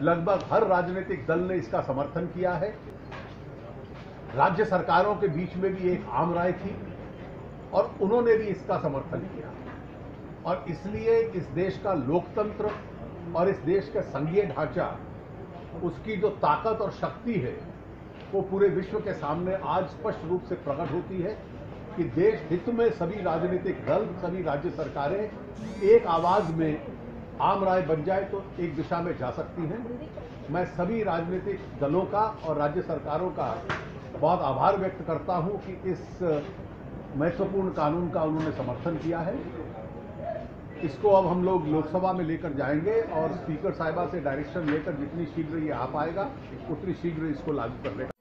लगभग हर राजनीतिक दल ने इसका समर्थन किया है। राज्य सरकारों के बीच में भी एक आम राय थी और उन्होंने भी इसका समर्थन किया। और इसलिए इस देश का लोकतंत्र और इस देश का संघीय ढांचा, उसकी जो ताकत और शक्ति है, वो पूरे विश्व के सामने आज स्पष्ट रूप से प्रकट होती है कि देश हित में सभी राजनीतिक दल, सभी राज्य सरकारें एक आवाज में आम राय बन जाए तो एक दिशा में जा सकती हैं। मैं सभी राजनीतिक दलों का और राज्य सरकारों का बहुत आभार व्यक्त करता हूं कि इस महत्वपूर्ण कानून का उन्होंने समर्थन किया है। इसको अब हम लोग लोकसभा में लेकर जाएंगे और स्पीकर साहिबा से डायरेक्शन लेकर जितनी शीघ्र ये आ पाएगा उतनी शीघ्र इसको लागू करने का